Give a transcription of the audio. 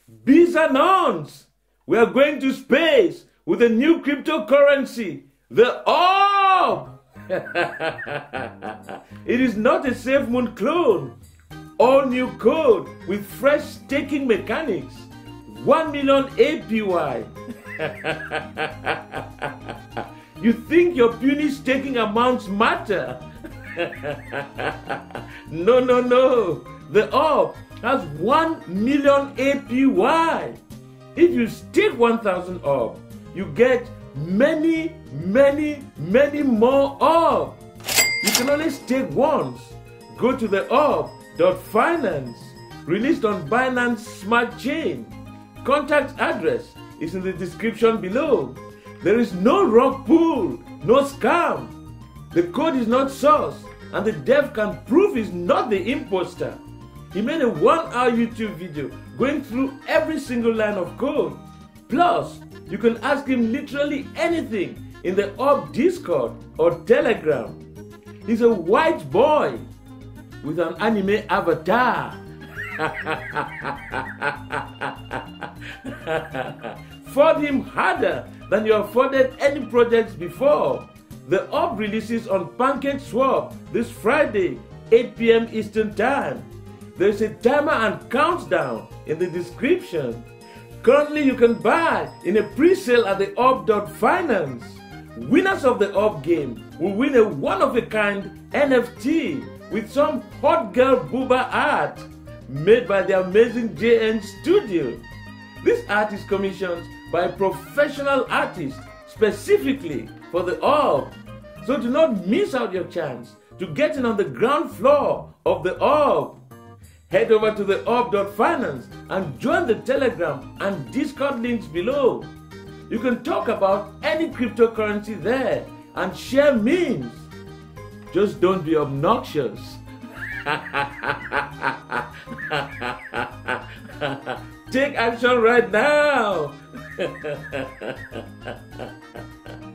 Bees and ants. We are going to space with a new cryptocurrency, the orb. It is not a SafeMoon clone. All new code with fresh staking mechanics. 1 million APY. You think your puny staking amounts matter? No. The orb has 1 million APY. If you stake 1,000 orb, you get many more orb. You can only stake once. Go to the orb.finance, released on Binance Smart Chain. Contact address is in the description below. There is no rug pull, no scam. The code is not source, and the dev can prove he's not the imposter. He made a 1-hour YouTube video going through every single line of code. Plus, you can ask him literally anything in the Orb Discord or Telegram. He's a white boy with an anime avatar. Fought him harder than you afforded any projects before. The Orb releases on PancakeSwap this Friday, 8 p.m. Eastern Time. There's a timer and countdown in the description. Currently, you can buy in a pre-sale at the orb.finance. Winners of the Orb game will win a one-of-a-kind NFT with some hot girl booba art made by the amazing JN Studio. This art is commissioned by a professional artist specifically for the Orb. So do not miss out your chance to get in on the ground floor of the Orb. Head over to the orb.finance and join the Telegram and Discord links below. You can talk about any cryptocurrency there and share memes. Just don't be obnoxious. Take action right now.